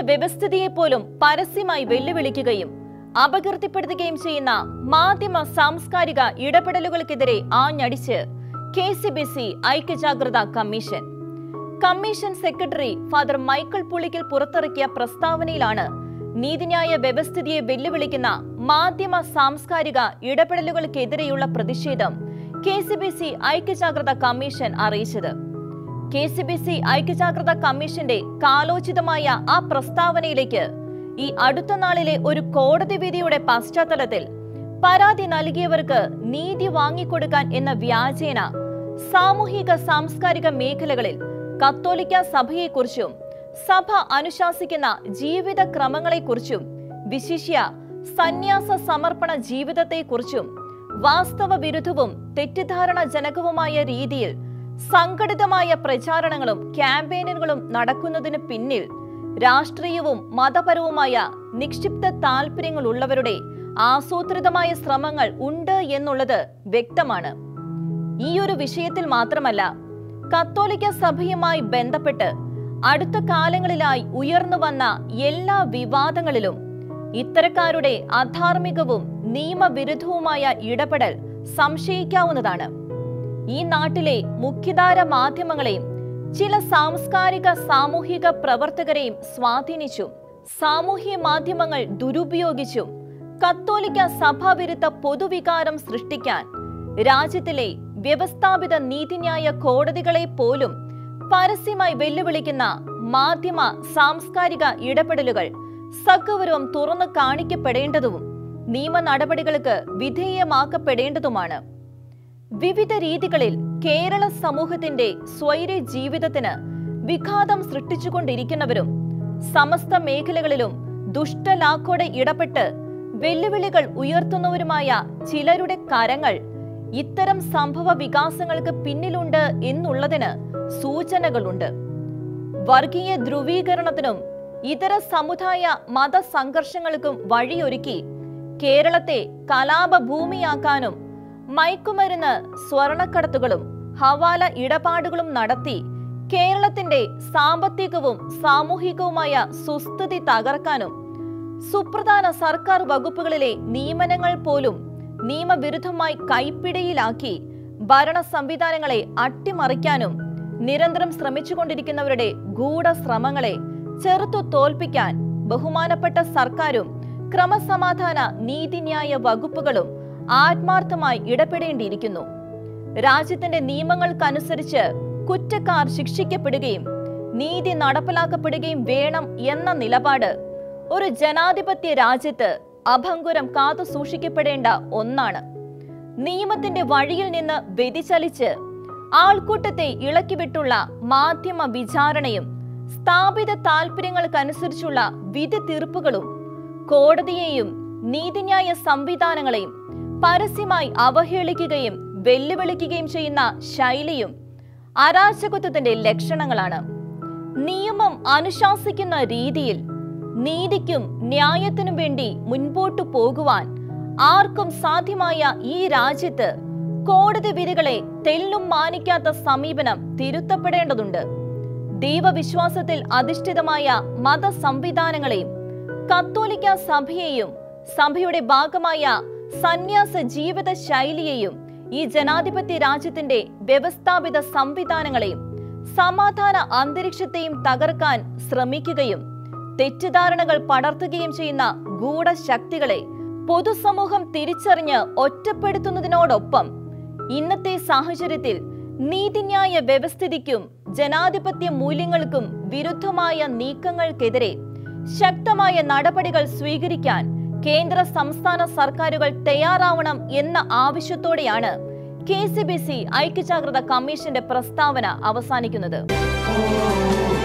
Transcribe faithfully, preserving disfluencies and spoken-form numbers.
വ്യവസ്ഥിതിയെ പോലും പരസ്യമായി വെല്ലുവിളിക്കുകയും അപകീർത്തിപ്പെടുത്തുകയും ചെയ്യുന്ന മാധ്യമ സാംസ്കാരിക ഇടപെടലുകൾക്കെതിരെ ആഞ്ഞടിച്ച് കെ സി ബി സി ഐക്യജാഗ്രതാ commission. Commission secretary father Michael Pulickal പുറത്തിറക്കിയ പ്രസ്താവനയിലാണ് നീതിന്യായ വ്യവസ്ഥിതിയെ വെല്ലുവിളിക്കുന്ന മാധ്യമ സാംസ്കാരിക ഇടപെടലുകൾക്കെതിരെയുള്ള പ്രതിഷേധം കെ സി ബി സി ഐക്യജാഗ്രതാ കമ്മീഷൻ അറിയിച്ചത്. കെ സി ബി സി ഐക്യജാഗ്രതാ കമ്മീഷന്റെ കാലോചിതമായ ആ പ്രസ്താവനയിലേക്ക് ഈ അടുത്ത നാളിലെ ഒരു കോടതി വിധിയുടെ പശ്ചാത്തലത്തിൽ പരാതി നൽകിയവർക്ക് നീതി വാങ്ങിക്കൊടുക്കാൻ എന്ന വ്യാജേന സാമൂഹിക സാംസ്കാരിക മേഖലകളിൽ കത്തോലിക്ക സഭയെക്കുറിച്ചും സഭ അനുശാസിക്കുന്ന ജീവിത ക്രമങ്ങളെക്കുറിച്ചും വിശിഷ്യ സന്യാസ സമർപ്പണ ജീവിതത്തെക്കുറിച്ചും വാസ്തവ വിരുദ്ധവും തെറ്റിദ്ധാരണജനകവുമായ രീതിയിൽ സംഘടിതമായ പ്രചാരണങ്ങളും ക്യാമ്പയിനുകളും നടക്കുന്നതിന് പിന്നിൽ രാഷ്ട്രീയവും മതപരവുമായ നിക്ഷിപ്ത താല്പര്യങ്ങളുള്ളവരുടെ ആസൂത്രിതമായ ശ്രമങ്ങൾ ഉണ്ട് എന്നുള്ളത് വ്യക്തമാണ്. ഈ ഒരു വിഷയത്തിൽ മാത്രമല്ല, കത്തോലിക്ക സഭയുമായി ബന്ധപ്പെട്ട് അടുത്ത കാലങ്ങളിലായി ഉയർന്നു വന്ന എല്ലാ വിവാദങ്ങളിലും ഇത്തരക്കാരുടെ അധാർമികവും നിയമവിരുദ്ധവുമായ ഇടപെടൽ സംശയിക്കാവുന്നതാണ്. ഈ നാട്ടിലെ മുഖ്യധാര മാധ്യമങ്ങളെയും ചില സാംസ്കാരിക സാമൂഹിക പ്രവർത്തകരെയും സ്വാധീനിച്ചും സാമൂഹ്യ മാധ്യമങ്ങൾ ദുരുപയോഗിച്ചും കത്തോലിക്ക സഭാവിരുദ്ധ പൊതുവികാരം സൃഷ്ടിക്കാൻ രാജ്യത്തിലെ വ്യവസ്ഥാപിത നീതിന്യായ കോടതികളെ പോലും പരസ്യമായി വെല്ലുവിളിക്കുന്ന മാധ്യമ സാംസ്കാരിക ഇടപെടലുകൾ സഗൗരവം തുറന്നു കാണിക്കപ്പെടേണ്ടതും നിയമ നടപടികൾക്ക് വിധേയമാക്കപ്പെടേണ്ടതുമാണ്. വിവിധ രീതികളിൽ കേരള സമൂഹത്തിന്റെ സ്വൈര്യ ജീവിതത്തിന് വിഘാതം സൃഷ്ടിച്ചുകൊണ്ടിരിക്കുന്നവരും സമസ്ത മേഖലകളിലും ദുഷ്ടലാക്കോടെ ഇടപെട്ട് വെല്ലുവിളികൾ ഉയർത്തുന്നവരുമായ ചിലരുടെ കരങ്ങൾ ഇത്തരം സംഭവ വികാസങ്ങൾക്ക് പിന്നിലുണ്ട് എന്നുള്ളതിന് സൂചനകളുണ്ട്. വർഗീയ ധ്രുവീകരണത്തിനും ഇതര സമുദായ മത സംഘർഷങ്ങൾക്കും വഴിയൊരുക്കി കേരളത്തെ കലാപഭൂമിയാക്കാനും മയക്കുമരുന്ന് സ്വർണക്കടത്തുകളും ഹവാല ഇടപാടുകളും നടത്തി കേരളത്തിന്റെ സാമ്പത്തികവും സാമൂഹികവുമായ സുസ്ഥിതി തകർക്കാനും സുപ്രധാന സർക്കാർ വകുപ്പുകളിലെ നിയമനങ്ങൾ പോലും നിയമവിരുദ്ധമായി കൈപ്പിടിയിലാക്കി ഭരണ സംവിധാനങ്ങളെ അട്ടിമറിക്കാനും നിരന്തരം ശ്രമിച്ചുകൊണ്ടിരിക്കുന്നവരുടെ ഗൂഢശ്രമങ്ങളെ ചെറുത്തു തോൽപ്പിക്കാൻ ബഹുമാനപ്പെട്ട സർക്കാരും ക്രമസമാധാന നീതിന്യായ വകുപ്പുകളും ആത്മാർത്ഥമായി ഇടപെടേണ്ടിയിരിക്കുന്നു. രാജ്യത്തിന്റെ നിയമങ്ങൾക്കനുസരിച്ച് കുറ്റക്കാർ ശിക്ഷിക്കപ്പെടുകയും നീതി നടപ്പിലാക്കപ്പെടുകയും വേണം എന്ന നിലപാട് ഒരു ജനാധിപത്യ രാജ്യത്ത് അഭംഗുരം കാത്തു സൂക്ഷിക്കപ്പെടേണ്ട ഒന്നാണ്. നിയമത്തിന്റെ വഴിയിൽ നിന്ന് വ്യതിചലിച്ച് ആൾക്കൂട്ടത്തെ ഇളക്കിവിട്ടുള്ള മാധ്യമ വിചാരണയും സ്ഥാപിത താൽപര്യങ്ങൾക്കനുസരിച്ചുള്ള വിധി തീർപ്പുകളും കോടതിയെയും നീതിന്യായ സംവിധാനങ്ങളെയും പരസ്യമായി അവഹേളിക്കുകയും വെല്ലുവിളിക്കുകയും ചെയ്യുന്ന ശൈലിയും അരാജകത്വത്തിന്റെ ലക്ഷണങ്ങളാണ്. നിയമം അനുശാസിക്കുന്ന രീതിയിൽ നീതിക്കും ന്യായത്തിനും വേണ്ടി മുൻപോട്ടു പോകുവാൻ ആർക്കും സാധ്യമായ ഈ രാജ്യത്ത് കോടതി വിധികളെ തെല്ലും മാനിക്കാത്ത സമീപനം തിരുത്തപ്പെടേണ്ടതുണ്ട്. ദൈവവിശ്വാസത്തിൽ അധിഷ്ഠിതമായ മത സംവിധാനങ്ങളെയും കത്തോലിക്ക സഭയെയും സഭയുടെ ഭാഗമായ സന്യാസ ജീവിത ശൈലിയെയും ഈ ജനാധിപത്യ രാജ്യത്തിന്റെ വ്യവസ്ഥാപിത സംവിധാനങ്ങളെയും സമാധാന അന്തരീക്ഷത്തെയും തകർക്കാൻ ശ്രമിക്കുകയും തെറ്റിദ്ധാരണകൾ പടർത്തുകയും ചെയ്യുന്ന ഗൂഢശക്തികളെ പൊതുസമൂഹം തിരിച്ചറിഞ്ഞ് ഒറ്റപ്പെടുത്തുന്നതിനോടൊപ്പം ഇന്നത്തെ സാഹചര്യത്തിൽ നീതിന്യായ വ്യവസ്ഥിതിക്കും ജനാധിപത്യ മൂല്യങ്ങൾക്കും വിരുദ്ധമായ നീക്കങ്ങൾക്കെതിരെ ശക്തമായ നടപടികൾ സ്വീകരിക്കാൻ കേന്ദ്ര സംസ്ഥാന സർക്കാരുകൾ തയ്യാറാവണം എന്ന ആവശ്യത്തോടെയാണ് കെ സി ബി സി ഐക്യജാഗ്രത കമ്മീഷന്റെ പ്രസ്താവന അവസാനിക്കുന്നത്.